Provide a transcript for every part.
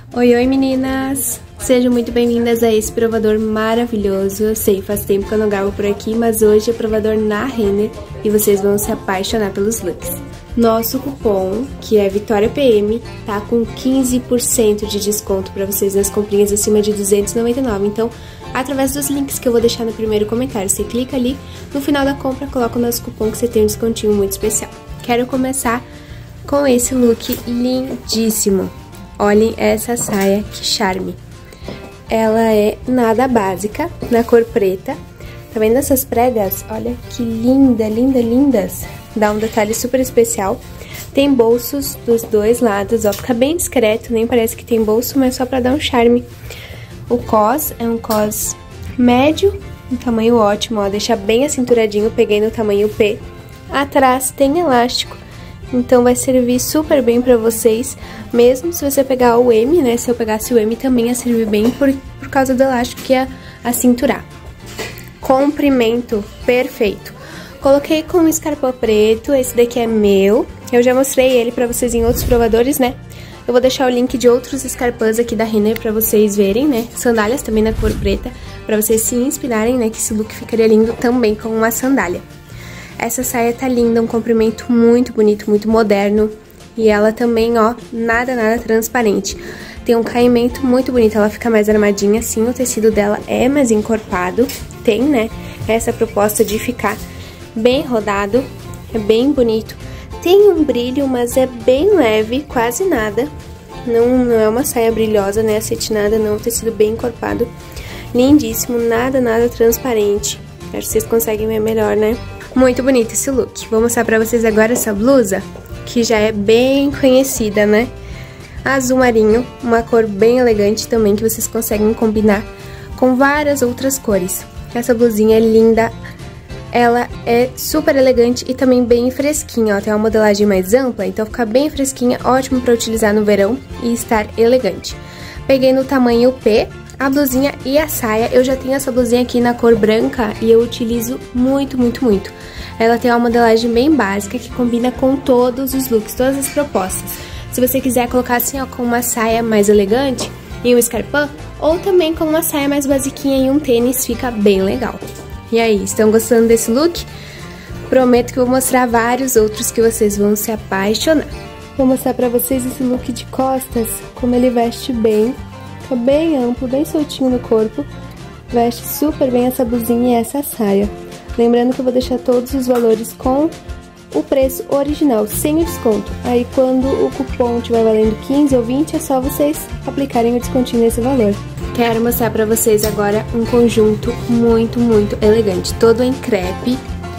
Oi, oi meninas! Sejam muito bem-vindas a esse provador maravilhoso. Eu sei, faz tempo que eu não gravo por aqui, mas hoje é provador na Renner e vocês vão se apaixonar pelos looks. Nosso cupom, que é VITORIAPM, tá com 15% de desconto para vocês nas comprinhas acima de R$299. Então, através dos links que eu vou deixar no primeiro comentário, você clica ali, no final da compra coloca o nosso cupom que você tem um descontinho muito especial. Quero começar com esse look lindíssimo. Olhem essa saia, que charme. Ela é nada básica, na cor preta. Tá vendo essas pregas? Olha que linda, linda, lindas. Dá um detalhe super especial. Tem bolsos dos dois lados, ó. Fica bem discreto, nem parece que tem bolso, mas só pra dar um charme. O cos é um cos médio, um tamanho ótimo, ó. Deixa bem acinturadinho, peguei no tamanho P. Atrás tem elástico. Então, vai servir super bem pra vocês, mesmo se você pegar o M, né? Se eu pegasse o M, também ia servir bem por causa do elástico que ia acinturar. Comprimento perfeito. Coloquei com um escarpão preto, esse daqui é meu. Eu já mostrei ele pra vocês em outros provadores, né? Eu vou deixar o link de outros escarpãs aqui da Renner pra vocês verem, né? Sandálias também na cor preta, pra vocês se inspirarem, né? Que esse look ficaria lindo também com uma sandália. Essa saia tá linda, um comprimento muito bonito, muito moderno. E ela também, ó, nada transparente. Tem um caimento muito bonito, ela fica mais armadinha assim, o tecido dela é mais encorpado. Tem, né, essa proposta de ficar bem rodado, é bem bonito. Tem um brilho, mas é bem leve, quase nada. Não é uma saia brilhosa, né, acetinada, não, o tecido bem encorpado. Lindíssimo, nada transparente. Acho que vocês conseguem ver melhor, né? Muito bonito esse look. Vou mostrar pra vocês agora essa blusa, que já é bem conhecida, né? Azul marinho, uma cor bem elegante também, que vocês conseguem combinar com várias outras cores. Essa blusinha é linda, ela é super elegante e também bem fresquinha, ó. Tem uma modelagem mais ampla, então fica bem fresquinha, ótimo pra utilizar no verão e estar elegante. Peguei no tamanho P. A blusinha e a saia, eu já tenho essa blusinha aqui na cor branca e eu utilizo muito. Ela tem uma modelagem bem básica que combina com todos os looks, todas as propostas. Se você quiser colocar assim, ó, com uma saia mais elegante e um escarpão, ou também com uma saia mais basiquinha e um tênis, fica bem legal. E aí, estão gostando desse look? Prometo que eu vou mostrar vários outros que vocês vão se apaixonar. Vou mostrar pra vocês esse look de costas, como ele veste bem. Fica bem amplo, bem soltinho no corpo. Veste super bem essa blusinha e essa saia. Lembrando que eu vou deixar todos os valores com o preço original, sem o desconto. Aí quando o cupom estiver valendo 15 ou 20, é só vocês aplicarem o descontinho nesse valor. Quero mostrar pra vocês agora um conjunto muito elegante, todo em crepe.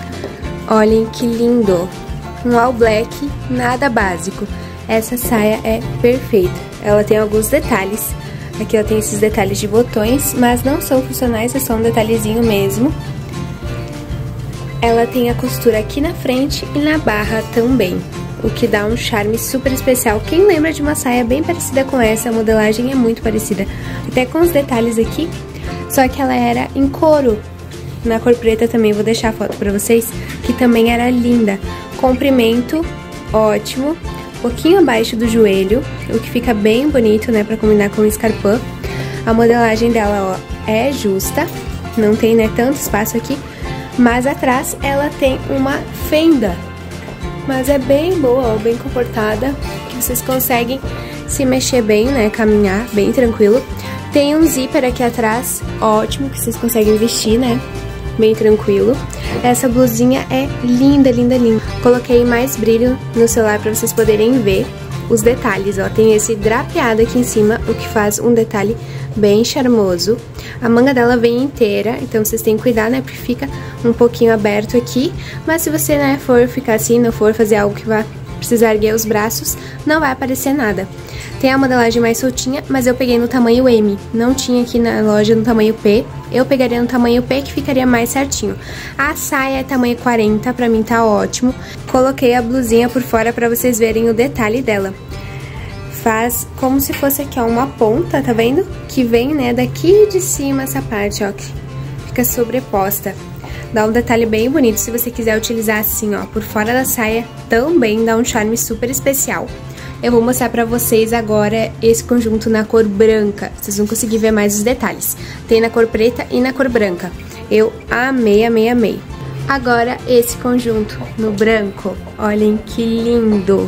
Olhem que lindo! Um all black, nada básico. Essa saia é perfeita. Ela tem alguns detalhes. Aqui ela tem esses detalhes de botões, mas não são funcionais, é só um detalhezinho mesmo. Ela tem a costura aqui na frente e na barra também, o que dá um charme super especial. Quem lembra de uma saia bem parecida com essa, a modelagem é muito parecida, até com os detalhes aqui, só que ela era em couro. Na cor preta também, vou deixar a foto pra vocês, que também era linda. Comprimento ótimo. Um pouquinho abaixo do joelho, o que fica bem bonito, né, pra combinar com o escarpão. A modelagem dela, ó, é justa, não tem, né, tanto espaço aqui, mas atrás ela tem uma fenda, mas é bem boa, ó, bem comportada, que vocês conseguem se mexer bem, né, caminhar bem tranquilo. Tem um zíper aqui atrás, ótimo, que vocês conseguem vestir, né, bem tranquilo. Essa blusinha é linda. Coloquei mais brilho no celular pra vocês poderem ver os detalhes, ó. Tem esse drapeado aqui em cima, o que faz um detalhe bem charmoso. A manga dela vem inteira, então vocês têm que cuidar, né, porque fica um pouquinho aberto aqui. Mas se você, né, for ficar assim, não for fazer algo que vai precisar erguer os braços, não vai aparecer nada. Tem a modelagem mais soltinha, mas eu peguei no tamanho M. Não tinha aqui na loja no tamanho P. Eu pegaria no tamanho P, que ficaria mais certinho. A saia é tamanho 40, pra mim tá ótimo. Coloquei a blusinha por fora pra vocês verem o detalhe dela. Faz como se fosse aqui, ó, uma ponta, tá vendo? Que vem, né, daqui de cima essa parte, ó, que fica sobreposta. Dá um detalhe bem bonito. Se você quiser utilizar assim, ó, por fora da saia, também dá um charme super especial. Eu vou mostrar pra vocês agora esse conjunto na cor branca. Vocês vão conseguir ver mais os detalhes. Tem na cor preta e na cor branca. Eu amei, amei, amei. Agora esse conjunto no branco. Olhem que lindo!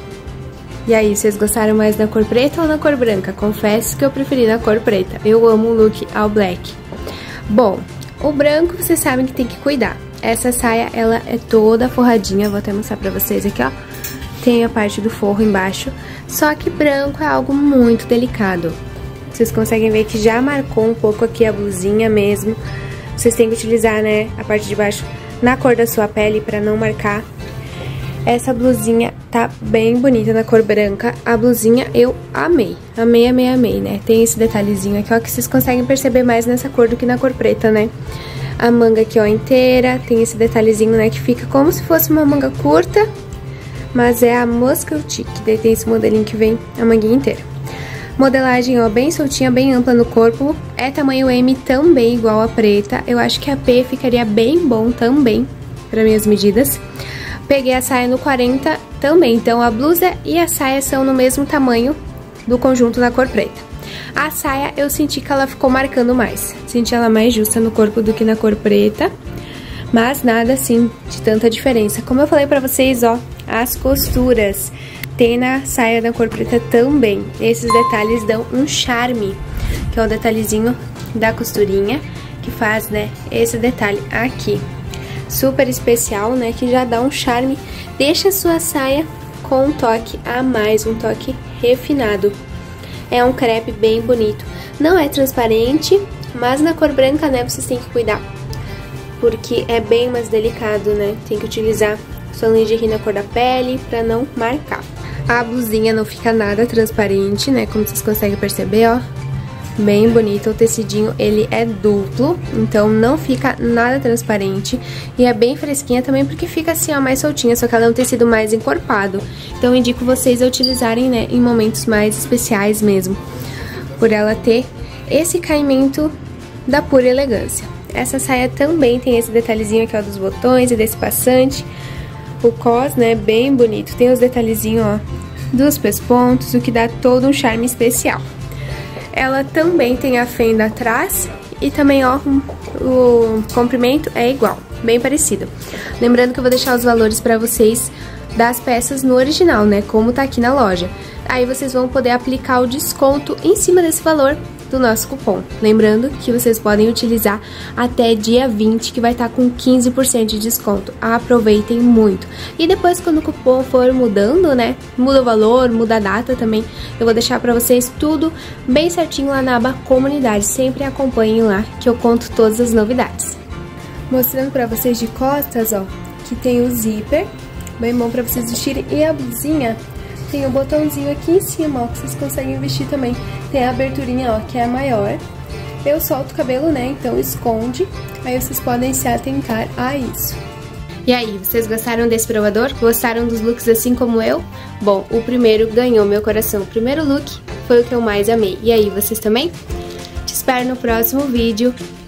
E aí, vocês gostaram mais da cor preta ou na cor branca? Confesso que eu preferi na cor preta. Eu amo o look all black. Bom, o branco vocês sabem que tem que cuidar. Essa saia, ela é toda forradinha. Vou até mostrar pra vocês aqui, ó. Tem a parte do forro embaixo. Só que branco é algo muito delicado. Vocês conseguem ver que já marcou um pouco aqui a blusinha mesmo. Vocês têm que utilizar, né, a parte de baixo na cor da sua pele pra não marcar. Essa blusinha tá bem bonita na cor branca. A blusinha eu amei. Amei, amei, amei, né? Tem esse detalhezinho aqui, ó, que vocês conseguem perceber mais nessa cor do que na cor preta, né? A manga aqui, ó, inteira. Tem esse detalhezinho, né, que fica como se fosse uma manga curta. Mas é a Muscle Chic, daí tem esse modelinho que vem a manguinha inteira. Modelagem, ó, bem soltinha, bem ampla no corpo. É tamanho M também, igual a preta. Eu acho que a P ficaria bem bom também, para minhas medidas. Peguei a saia no 40 também, então a blusa e a saia são no mesmo tamanho do conjunto na cor preta. A saia eu senti que ela ficou marcando mais. Senti ela mais justa no corpo do que na cor preta. Mas nada assim de tanta diferença. Como eu falei pra vocês, ó, as costuras tem na saia da cor preta também. Esses detalhes dão um charme, que é o detalhezinho da costurinha, que faz, né, esse detalhe aqui. Super especial, né, que já dá um charme. Deixa a sua saia com um toque a mais, um toque refinado. É um crepe bem bonito. Não é transparente, mas na cor branca, né, vocês têm que cuidar, porque é bem mais delicado, né? Tem que utilizar sua lingerie na cor da pele pra não marcar. A blusinha não fica nada transparente, né? Como vocês conseguem perceber, ó. Bem bonito. O tecidinho, ele é duplo, então não fica nada transparente. E é bem fresquinha também, porque fica assim, ó, mais soltinha, só que ela é um tecido mais encorpado. Então eu indico vocês a utilizarem, né, em momentos mais especiais mesmo, por ela ter esse caimento da pura elegância. Essa saia também tem esse detalhezinho aqui, ó, dos botões e desse passante. O cos, né, bem bonito. Tem os detalhezinhos, ó, dos pespontos, o que dá todo um charme especial. Ela também tem a fenda atrás e também, ó, o comprimento é igual, bem parecido. Lembrando que eu vou deixar os valores pra vocês das peças no original, né, como tá aqui na loja. Aí vocês vão poder aplicar o desconto em cima desse valor do nosso cupom. Lembrando que vocês podem utilizar até dia 20, que vai estar com 15% de desconto. Aproveitem muito. E depois, quando o cupom for mudando, né, muda o valor, muda a data também, eu vou deixar pra vocês tudo bem certinho lá na aba comunidade. Sempre acompanhem lá, que eu conto todas as novidades. Mostrando pra vocês de costas, ó, que tem o zíper, bem bom pra vocês vestirem, e a blusinha tem o botãozinho aqui em cima, ó, que vocês conseguem vestir também. Tem a aberturinha, ó, que é a maior. Eu solto o cabelo, né, então esconde. Aí vocês podem se atentar a isso. E aí, vocês gostaram desse provador? Gostaram dos looks assim como eu? Bom, o primeiro ganhou meu coração. O primeiro look foi o que eu mais amei. E aí, vocês também? Te espero no próximo vídeo.